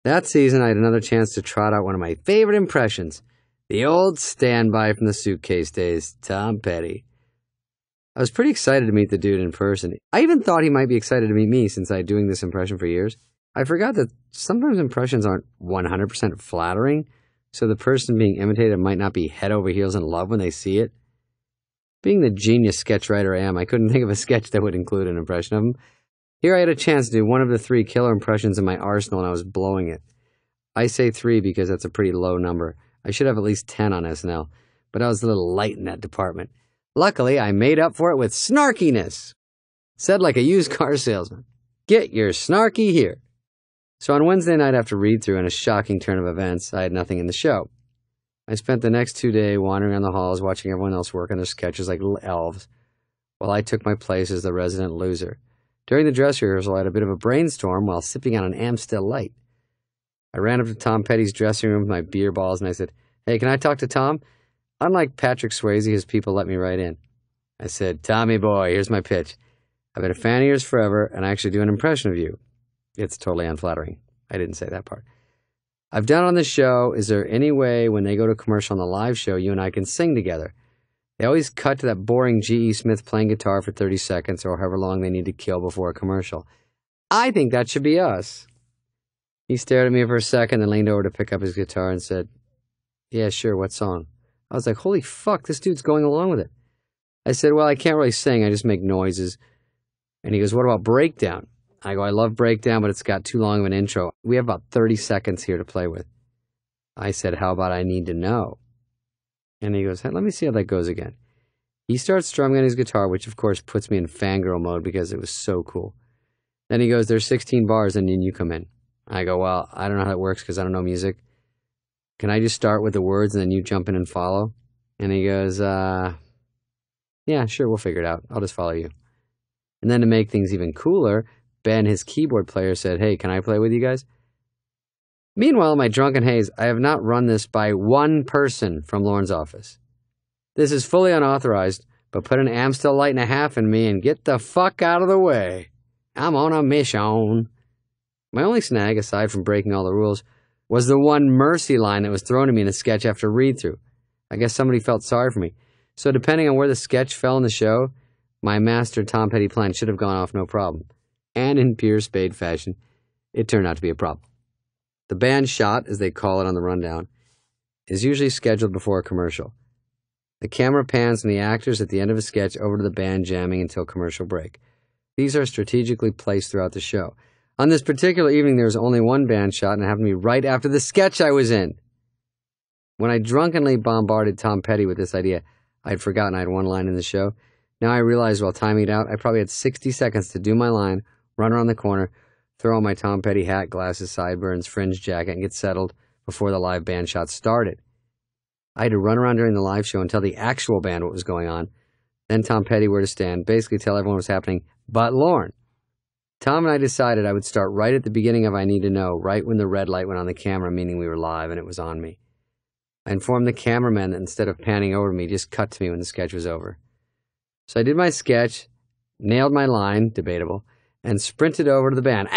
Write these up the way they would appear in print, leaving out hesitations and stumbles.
That season, I had another chance to trot out one of my favorite impressions, the old standby from the suitcase days, Tom Petty. I was pretty excited to meet the dude in person. I even thought he might be excited to meet me since I'd been doing this impression for years. I forgot that sometimes impressions aren't 100% flattering, so the person being imitated might not be head over heels in love when they see it. Being the genius sketch writer I am, I couldn't think of a sketch that would include an impression of him. Here I had a chance to do one of the 3 killer impressions in my arsenal, and I was blowing it. I say 3 because that's a pretty low number. I should have at least 10 on SNL, but I was a little light in that department. Luckily, I made up for it with snarkiness. Said like a used car salesman, "Get your snarky here." So on Wednesday night after read-through and a shocking turn of events, I had nothing in the show. I spent the next 2 days wandering around the halls watching everyone else work on their sketches like little elves, while I took my place as the resident loser. During the dress rehearsal, I had a bit of a brainstorm while sipping on an Amstel Light. I ran up to Tom Petty's dressing room with my beer balls and I said, "Hey, can I talk to Tom?" Unlike Patrick Swayze, his people let me right in. I said, "Tommy boy, here's my pitch. I've been a fan of yours forever, and I actually do an impression of you." It's totally unflattering. I didn't say that part. "I've done it on the show. Is there any way when they go to commercial on the live show, you and I can sing together? They always cut to that boring G.E. Smith playing guitar for 30 seconds or however long they need to kill before a commercial. I think that should be us." He stared at me for a second, then leaned over to pick up his guitar and said, "Yeah, sure, what song?" I was like, holy fuck, this dude's going along with it. I said, "Well, I can't really sing, I just make noises." And he goes, "What about breakdown?" I go, "I love breakdown, but it's got too long of an intro. We have about 30 seconds here to play with." I said, "How about I Need to Know?" And he goes, "Hey, let me see how that goes again." He starts strumming on his guitar, which of course puts me in fangirl mode because it was so cool. Then he goes, "There's 16 bars and then you come in." I go, "Well, I don't know how that works because I don't know music. Can I just start with the words and then you jump in and follow?" And he goes, "Yeah, sure, we'll figure it out. I'll just follow you." And then to make things even cooler, Ben, his keyboard player, said, "Hey, can I play with you guys?" Meanwhile, in my drunken haze, I have not run this by one person from Lauren's office. This is fully unauthorized, but put an Amstel Light and a half in me and get the fuck out of the way. I'm on a mission. My only snag, aside from breaking all the rules, was the one mercy line that was thrown at me in the sketch after read-through. I guess somebody felt sorry for me. So depending on where the sketch fell in the show, my master Tom Petty plan should have gone off no problem. And in pure Spade fashion, it turned out to be a problem. The band shot, as they call it on the rundown, is usually scheduled before a commercial. The camera pans from the actors at the end of a sketch over to the band jamming until commercial break. These are strategically placed throughout the show. On this particular evening, there was only one band shot, and it happened to be right after the sketch I was in. When I drunkenly bombarded Tom Petty with this idea, I had forgotten I had one line in the show. Now I realized while timing it out, I probably had 60 seconds to do my line, run around the corner, throw on my Tom Petty hat, glasses, sideburns, fringe jacket, and get settled before the live band shot started. I had to run around during the live show and tell the actual band what was going on, then Tom Petty where to stand, basically tell everyone what was happening but Lauren. Tom and I decided I would start right at the beginning of I Need to Know, right when the red light went on the camera, meaning we were live and it was on me. I informed the cameraman that instead of panning over to me, just cut to me when the sketch was over. So I did my sketch, nailed my line, debatable, and sprinted over to the band.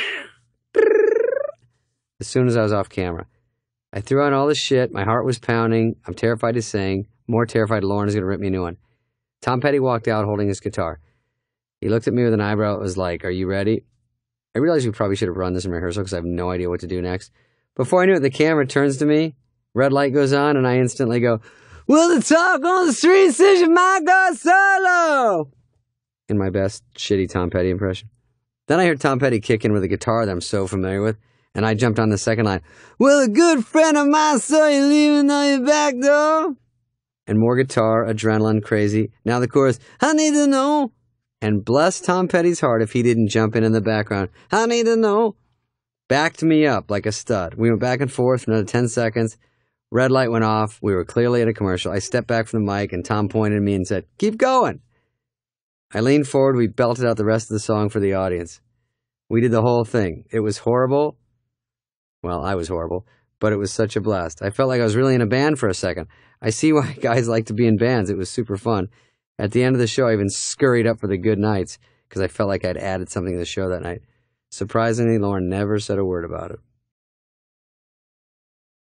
As soon as I was off camera. I threw on all this shit, my heart was pounding, I'm terrified to sing, more terrified Lauren is going to rip me a new one. Tom Petty walked out holding his guitar. He looked at me with an eyebrow that was like, "Are you ready?" I realized we probably should have run this in rehearsal because I have no idea what to do next. Before I knew it, the camera turns to me, red light goes on, and I instantly go, "Will the talk on the streets is your my God solo?" In my best shitty Tom Petty impression. Then I heard Tom Petty kick in with a guitar that I'm so familiar with, and I jumped on the second line. "Well, a good friend of mine saw you leaving on your back door." And more guitar, adrenaline, crazy. Now the chorus, "I need to know." And bless Tom Petty's heart if he didn't jump in the background. "I need to know." Backed me up like a stud. We went back and forth for another 10 seconds. Red light went off. We were clearly at a commercial. I stepped back from the mic and Tom pointed at me and said, "Keep going." I leaned forward. We belted out the rest of the song for the audience. We did the whole thing. It was horrible. Well, I was horrible, but it was such a blast. I felt like I was really in a band for a second. I see why guys like to be in bands. It was super fun. At the end of the show, I even scurried up for the good nights because I felt like I'd added something to the show that night. Surprisingly, Lauren never said a word about it.